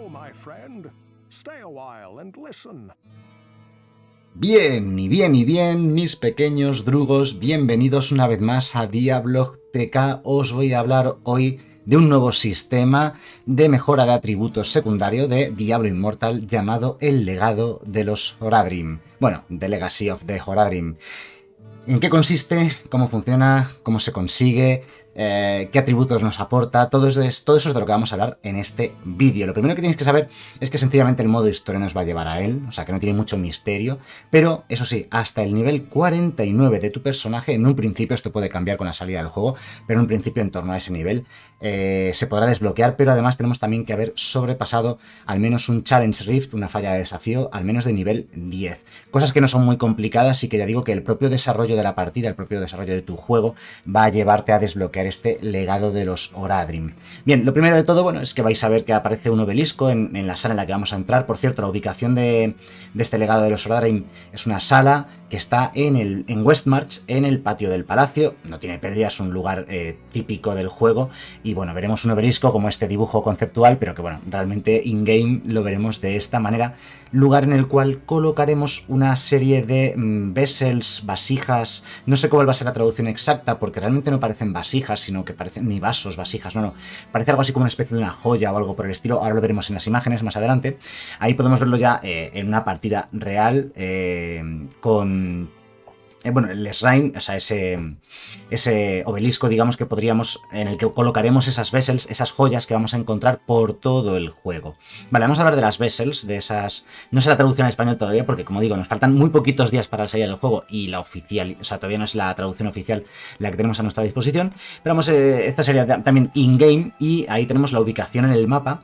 my friend. Stay a while and listen. Bien, mis pequeños drugos, bienvenidos una vez más a Diablog TK. Os voy a hablar hoy de un nuevo sistema de mejora de atributos secundario de Diablo Immortal llamado el legado de los Horadrim. Bueno, The Legacy of the Horadrim. ¿En qué consiste? ¿Cómo funciona? ¿Cómo se consigue? ¿Qué atributos nos aporta? Todo eso es de lo que vamos a hablar en este vídeo. Lo primero que tenéis que saber es que sencillamente el modo historia nos va a llevar a él, o sea que no tiene mucho misterio, pero eso sí, hasta el nivel 49 de tu personaje, en un principio, esto puede cambiar con la salida del juego, pero en un principio en torno a ese nivel se podrá desbloquear, pero además tenemos también que haber sobrepasado al menos un Challenge Rift, una falla de desafío, al menos de nivel 10. Cosas que no son muy complicadas y que ya digo que el propio desarrollo de la partida, el propio desarrollo de tu juego va a llevarte a desbloquear este legado de los Horadrim. Bien, lo primero de todo, bueno, es que vais a ver que aparece un obelisco en la sala en la que vamos a entrar. Por cierto, la ubicación de este legado de los Horadrim es una sala que está en Westmarch, en el patio del palacio. No tiene pérdida, es un lugar típico del juego. Y bueno, veremos un obelisco como este dibujo conceptual, pero que bueno, realmente in-game lo veremos de esta manera. Lugar en el cual colocaremos una serie de vessels, vasijas. No sé cuál va a ser la traducción exacta, porque realmente no parecen vasijas, sino que parecen ni vasos, vasijas, no. Parece algo así como una especie de una joya o algo por el estilo. Ahora lo veremos en las imágenes más adelante. Ahí podemos verlo ya en una partida real con... bueno, el shrine, o sea, ese obelisco, digamos, que podríamos, en el que colocaremos esas vessels, esas joyas que vamos a encontrar por todo el juego. Vale, vamos a hablar de las vessels, de esas... No sé la traducción al español todavía, porque como digo, nos faltan muy poquitos días para la salida del juego y la oficial, o sea, todavía no es la traducción oficial la que tenemos a nuestra disposición. Pero vamos, esta sería también in-game y ahí tenemos la ubicación en el mapa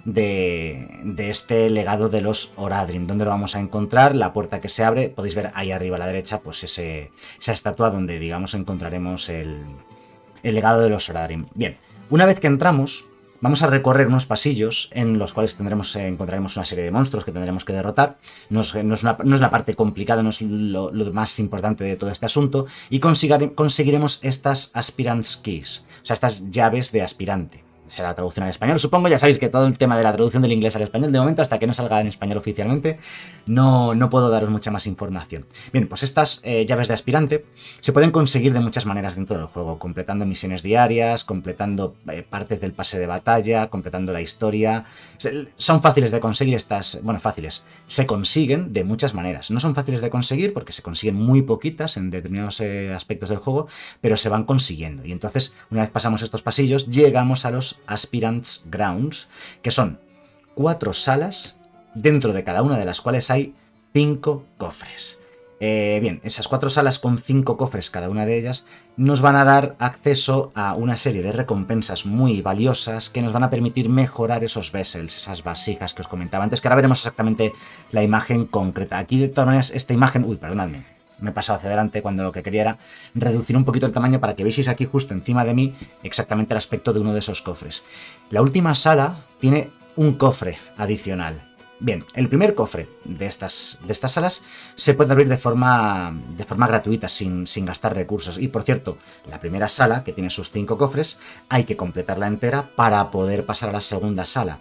de este legado de los Horadrim. ¿Dónde lo vamos a encontrar? La puerta que se abre, podéis ver ahí arriba a la derecha, pues esa estatua donde, digamos, encontraremos el legado de los Horadrim. Bien, una vez que entramos, vamos a recorrer unos pasillos en los cuales encontraremos una serie de monstruos que tendremos que derrotar. No es la parte complicada, no es lo más importante de todo este asunto, y conseguiremos estas Aspirant's Keys, o sea, estas llaves de aspirante. Será la traducción al español, supongo. Ya sabéis que todo el tema de la traducción del inglés al español, de momento, hasta que no salga en español oficialmente, no puedo daros mucha más información. Bien, pues estas llaves de aspirante se pueden conseguir de muchas maneras dentro del juego, completando misiones diarias, completando partes del pase de batalla, completando la historia. Son fáciles de conseguir estas... Bueno, fáciles. Se consiguen de muchas maneras. No son fáciles de conseguir porque se consiguen muy poquitas en determinados aspectos del juego, pero se van consiguiendo. Y entonces, una vez pasamos estos pasillos, llegamos a los Aspirants Grounds, que son 4 salas, dentro de cada una de las cuales hay 5 cofres. Bien, esas 4 salas con 5 cofres, cada una de ellas, nos van a dar acceso a una serie de recompensas muy valiosas que nos van a permitir mejorar esos vessels, esas vasijas que os comentaba antes, que ahora veremos exactamente la imagen concreta. Aquí, de todas maneras, esta imagen... Uy, perdonadme. Me he pasado hacia adelante cuando lo que quería era reducir un poquito el tamaño para que veáis aquí justo encima de mí exactamente el aspecto de uno de esos cofres. La última sala tiene un cofre adicional. Bien, el primer cofre de estas salas se puede abrir de forma gratuita, sin gastar recursos. Y por cierto, la primera sala, que tiene sus 5 cofres, hay que completarla entera para poder pasar a la segunda sala,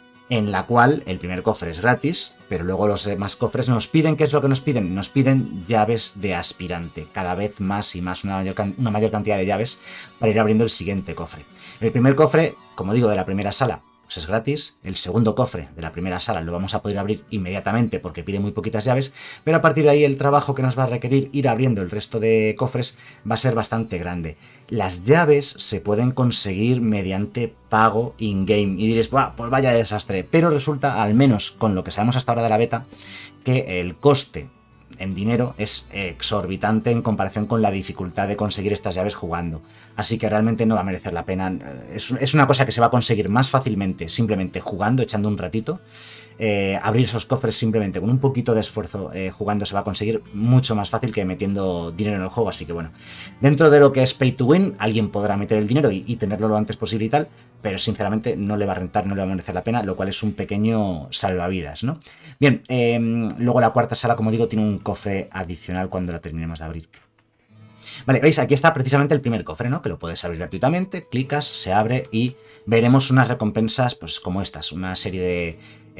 en la cual el primer cofre es gratis, pero luego los demás cofres nos piden... ¿Qué es lo que nos piden? Nos piden llaves de aspirante, cada vez más y más, una mayor cantidad de llaves para ir abriendo el siguiente cofre. El primer cofre, como digo, de la primera sala, pues es gratis. El segundo cofre de la primera sala lo vamos a poder abrir inmediatamente porque pide muy poquitas llaves, pero a partir de ahí el trabajo que nos va a requerir ir abriendo el resto de cofres va a ser bastante grande. Las llaves se pueden conseguir mediante pago in-game y diréis, pues vaya desastre, pero resulta, al menos con lo que sabemos hasta ahora de la beta, que el coste en dinero es exorbitante en comparación con la dificultad de conseguir estas llaves jugando. Así que realmente no va a merecer la pena. Es una cosa que se va a conseguir más fácilmente simplemente jugando, echando un ratito. Abrir esos cofres simplemente con un poquito de esfuerzo jugando se va a conseguir mucho más fácil que metiendo dinero en el juego. Así que bueno, dentro de lo que es pay to win, alguien podrá meter el dinero y tenerlo lo antes posible y tal, pero sinceramente no le va a rentar, no le va a merecer la pena, lo cual es un pequeño salvavidas, ¿no? Bien, luego la cuarta sala, como digo, tiene un cofre adicional cuando la terminemos de abrir. Vale, veis, aquí está precisamente el primer cofre, ¿no? Que lo puedes abrir gratuitamente, clicas, se abre y veremos unas recompensas, pues como estas, una serie de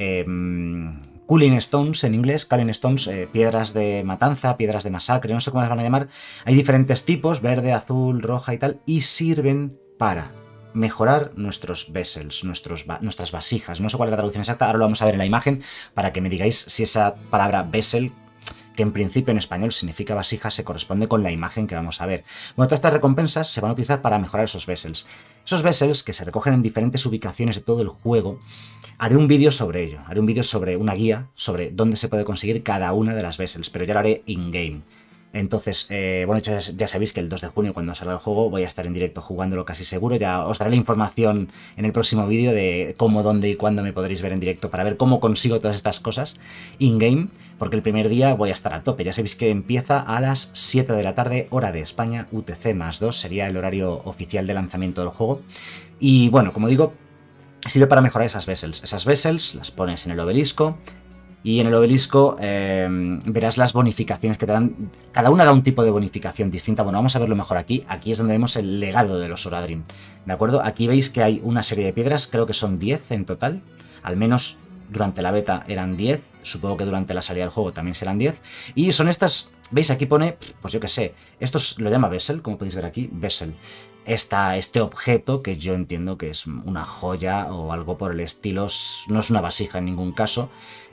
Cooling Stones en inglés, Cooling Stones, piedras de matanza, piedras de masacre, no sé cómo las van a llamar. Hay diferentes tipos, verde, azul, roja y tal, y sirven para mejorar nuestros vessels, nuestras vasijas. No sé cuál es la traducción exacta, ahora lo vamos a ver en la imagen para que me digáis si esa palabra vessel, que en principio en español significa vasija, se corresponde con la imagen que vamos a ver. Bueno, todas estas recompensas se van a utilizar para mejorar esos vessels. Esos vessels, que se recogen en diferentes ubicaciones de todo el juego, haré un vídeo sobre ello. Haré un vídeo sobre una guía, sobre dónde se puede conseguir cada una de las vessels, pero ya lo haré in-game. Entonces, bueno, ya sabéis que el 2 de junio, cuando salga el juego, voy a estar en directo jugándolo casi seguro. Ya os daré la información en el próximo vídeo de cómo, dónde y cuándo me podréis ver en directo para ver cómo consigo todas estas cosas in-game, porque el primer día voy a estar a tope. Ya sabéis que empieza a las 7 de la tarde, hora de España, UTC más 2, sería el horario oficial de lanzamiento del juego. Y bueno, como digo, sirve para mejorar esas vessels. Esas vessels las pones en el obelisco. Y en el obelisco verás las bonificaciones que te dan. Cada una da un tipo de bonificación distinta. Bueno, vamos a verlo mejor aquí. Aquí es donde vemos el legado de los Oradrim. ¿De acuerdo? Aquí veis que hay una serie de piedras. Creo que son 10 en total. Al menos durante la beta eran 10. Supongo que durante la salida del juego también serán 10. Y son estas... ¿Veis? Aquí pone, pues yo qué sé. Esto lo llama Vessel, como podéis ver aquí. Vessel. Este objeto que yo entiendo que es una joya o algo por el estilo. No es una vasija en ningún caso.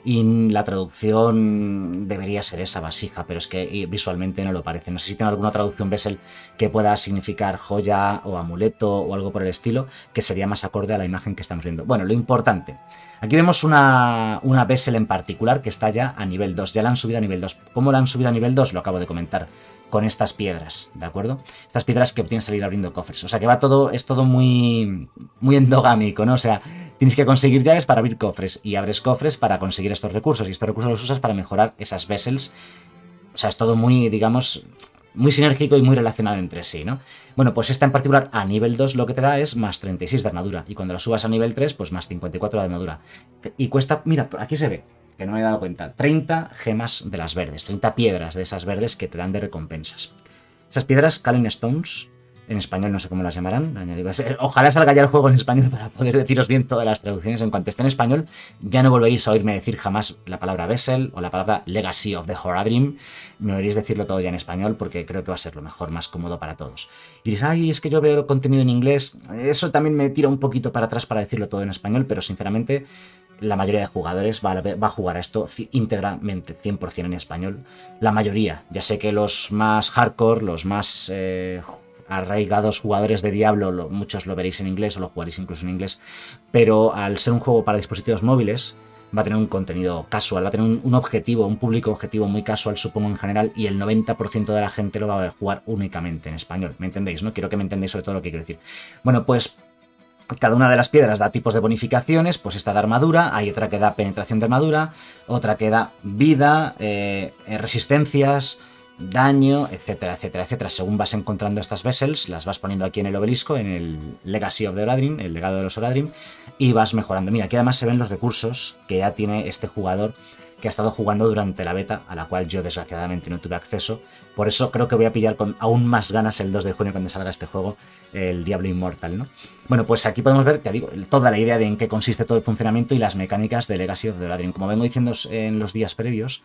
Y la traducción debería ser esa, vasija, pero es que visualmente no lo parece. No sé si tiene alguna traducción Vessel que pueda significar joya o amuleto o algo por el estilo, que sería más acorde a la imagen que estamos viendo. Bueno, lo importante. Aquí vemos una Vessel en particular que está ya a nivel 2. Ya la han subido a nivel 2. ¿Cómo la han subido a nivel 2? Lo acabo de comentar. Con estas piedras, ¿de acuerdo? Estas piedras que obtienes al ir abriendo cofres. O sea que es todo muy endogámico, ¿no? O sea, tienes que conseguir llaves para abrir cofres y abres cofres para conseguir estos recursos y estos recursos los usas para mejorar esas vessels. O sea, es todo muy, digamos, muy sinérgico y muy relacionado entre sí, ¿no? Bueno, pues esta en particular a nivel 2 lo que te da es más 36 de armadura y cuando la subas a nivel 3 pues más 54 de armadura. Y cuesta, mira, aquí se ve, que no me he dado cuenta, 30 gemas de las verdes, 30 piedras de esas verdes que te dan de recompensas. Esas piedras, Cooling Stones, en español no sé cómo las llamarán, ojalá salga ya el juego en español para poder deciros bien todas las traducciones. En cuanto esté en español, ya no volveréis a oírme decir jamás la palabra Vessel o la palabra Legacy of the Horadrim. Me oiréis decirlo todo ya en español porque creo que va a ser lo mejor, más cómodo para todos. Y diréis, ay, es que yo veo contenido en inglés. Eso también me tira un poquito para atrás para decirlo todo en español, pero sinceramente la mayoría de jugadores va a jugar a esto íntegramente, 100% en español. La mayoría. Ya sé que los más hardcore, los más arraigados jugadores de Diablo, muchos lo veréis en inglés o lo jugaréis incluso en inglés, pero al ser un juego para dispositivos móviles va a tener un contenido casual, va a tener un objetivo, un público objetivo muy casual, supongo en general, y el 90% de la gente lo va a jugar únicamente en español. ¿Me entendéis, no? Quiero que me entendáis sobre todo lo que quiero decir. Bueno, pues cada una de las piedras da tipos de bonificaciones, pues esta da armadura, hay otra que da penetración de armadura, otra que da vida, resistencias, daño, etcétera, etcétera, etcétera. Según vas encontrando estas vessels, las vas poniendo aquí en el obelisco, en el Legacy of the Oradrim, el legado de los Oradrim, y vas mejorando. Mira, aquí además se ven los recursos que ya tiene este jugador que ha estado jugando durante la beta, a la cual yo desgraciadamente no tuve acceso. Por eso creo que voy a pillar con aún más ganas el 2 de junio cuando salga este juego, el Diablo Immortal, ¿no? Bueno, pues aquí podemos ver, te digo, toda la idea de en qué consiste todo el funcionamiento y las mecánicas de Legacy of the Oradrim. Como vengo diciendo en los días previos,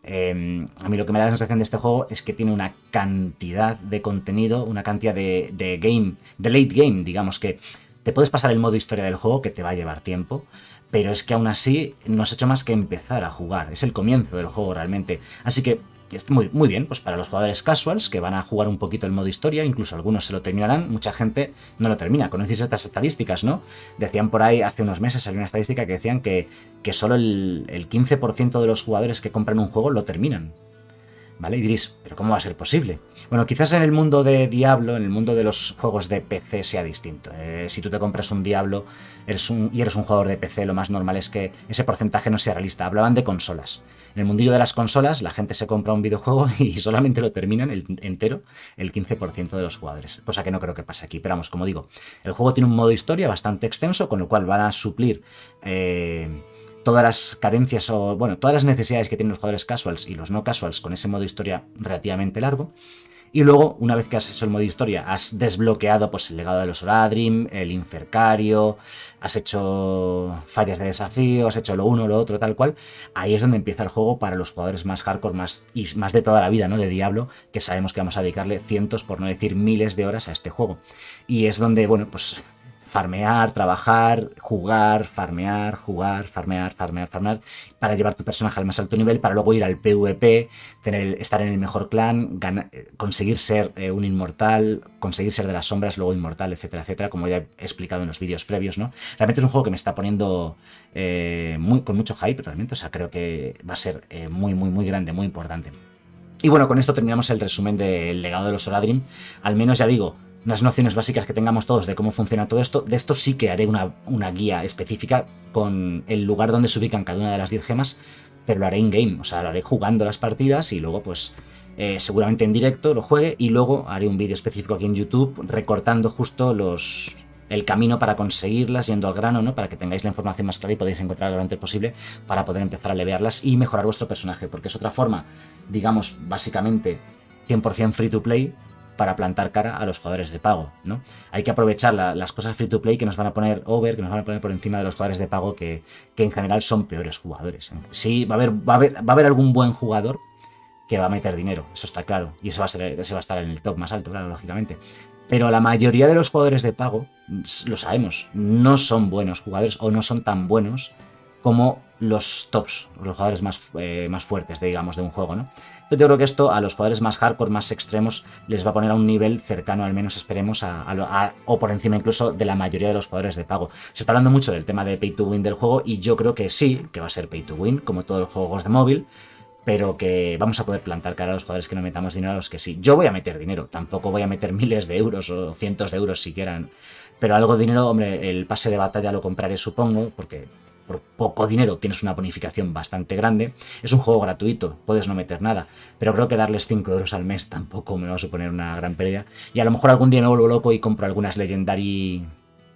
a mí lo que me da la sensación de este juego es que tiene una cantidad de contenido, una cantidad de late game, digamos, que te puedes pasar el modo historia del juego, que te va a llevar tiempo, pero es que aún así no has hecho más que empezar a jugar, es el comienzo del juego realmente, así que está muy bien, pues para los jugadores casuals que van a jugar un poquito el modo historia, incluso algunos se lo terminarán, mucha gente no lo termina. Conocéis estas estadísticas, ¿no? Decían por ahí, hace unos meses salió una estadística que decían que solo el 15% de los jugadores que compran un juego lo terminan. ¿Vale? Y diréis, ¿pero cómo va a ser posible? Bueno, quizás en el mundo de Diablo, en el mundo de los juegos de PC sea distinto. Si tú te compras un Diablo y eres un jugador de PC, lo más normal es que ese porcentaje no sea realista. Hablaban de consolas. En el mundillo de las consolas, la gente se compra un videojuego y solamente lo terminan entero el 15% de los jugadores. Cosa que no creo que pase aquí. Pero vamos, como digo, el juego tiene un modo historia bastante extenso, con lo cual van a suplir todas las carencias o, bueno, todas las necesidades que tienen los jugadores casuals y los no casuals con ese modo historia relativamente largo. Y luego, una vez que has hecho el modo historia, has desbloqueado pues el legado de los Horadrim, el Infercario, has hecho fallas de desafío, has hecho lo uno, lo otro, tal cual. Ahí es donde empieza el juego para los jugadores más hardcore, más de toda la vida, ¿no? De Diablo, que sabemos que vamos a dedicarle cientos, por no decir miles de horas a este juego. Y es donde, bueno, pues farmear, trabajar, jugar, farmear, para llevar tu personaje al más alto nivel, para luego ir al PvP, estar en el mejor clan, conseguir ser un inmortal, conseguir ser de las sombras, luego inmortal, etcétera, etcétera, como ya he explicado en los vídeos previos, ¿no? Realmente es un juego que me está poniendo con mucho hype, realmente, o sea, creo que va a ser muy grande, muy importante. Y bueno, con esto terminamos el resumen del legado de los Horadrim. Al menos, ya digo, unas nociones básicas que tengamos todos de cómo funciona todo esto. De esto sí que haré una guía específica con el lugar donde se ubican cada una de las 10 gemas, pero lo haré in-game, o sea, lo haré jugando las partidas y luego pues seguramente en directo lo juegue y luego haré un vídeo específico aquí en YouTube recortando justo el camino para conseguirlas, yendo al grano, ¿no? Para que tengáis la información más clara y podáis encontrarla lo antes posible para poder empezar a levearlas y mejorar vuestro personaje, porque es otra forma, digamos, básicamente 100% free to play para plantar cara a los jugadores de pago, ¿no? Hay que aprovechar las cosas free to play que nos van a poner over, que nos van a poner por encima de los jugadores de pago que en general son peores jugadores. Sí, va a haber algún buen jugador que va a meter dinero, eso está claro, y ese va a estar en el top más alto, claro, lógicamente. Pero la mayoría de los jugadores de pago, lo sabemos, no son buenos jugadores o no son tan buenos como los tops, los jugadores más fuertes, digamos, de un juego, ¿no? Yo creo que esto a los jugadores más hardcore, más extremos, les va a poner a un nivel cercano, al menos esperemos, o por encima incluso de la mayoría de los jugadores de pago. Se está hablando mucho del tema de pay to win del juego y yo creo que sí, que va a ser pay to win, como todos los juegos de móvil, pero que vamos a poder plantar cara a los jugadores que no metamos dinero, a los que sí. Yo voy a meter dinero, tampoco voy a meter miles de euros o cientos de euros si quieran, pero algo de dinero, hombre, el pase de batalla lo compraré, supongo, porque por poco dinero tienes una bonificación bastante grande. Es un juego gratuito, puedes no meter nada, pero creo que darles 5 euros al mes tampoco me va a suponer una gran pérdida. Y a lo mejor algún día me vuelvo loco y compro algunas Legendary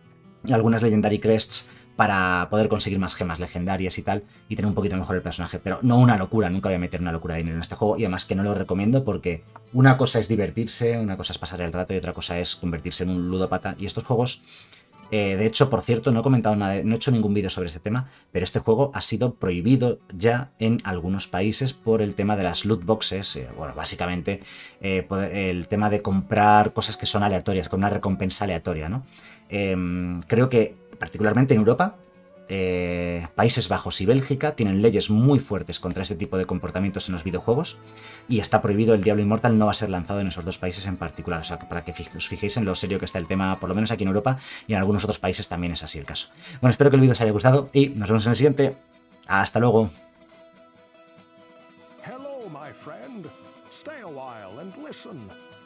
Crests para poder conseguir más gemas legendarias y tal, y tener un poquito mejor el personaje, pero no una locura, nunca voy a meter una locura de dinero en este juego, y además que no lo recomiendo porque una cosa es divertirse, una cosa es pasar el rato y otra cosa es convertirse en un ludópata, y estos juegos, de hecho, por cierto, no he comentado nada, no he hecho ningún vídeo sobre este tema, pero este juego ha sido prohibido ya en algunos países por el tema de las loot boxes, bueno, básicamente el tema de comprar cosas que son aleatorias, con una recompensa aleatoria, ¿no? Creo que particularmente en Europa, Países Bajos y Bélgica tienen leyes muy fuertes contra este tipo de comportamientos en los videojuegos y está prohibido. El Diablo Immortal no va a ser lanzado en esos dos países en particular, o sea, para que os fijéis en lo serio que está el tema, por lo menos aquí en Europa, y en algunos otros países también es así el caso. Bueno, espero que el vídeo os haya gustado y nos vemos en el siguiente. Hasta luego. Hello, my friend. Stay a while and listen.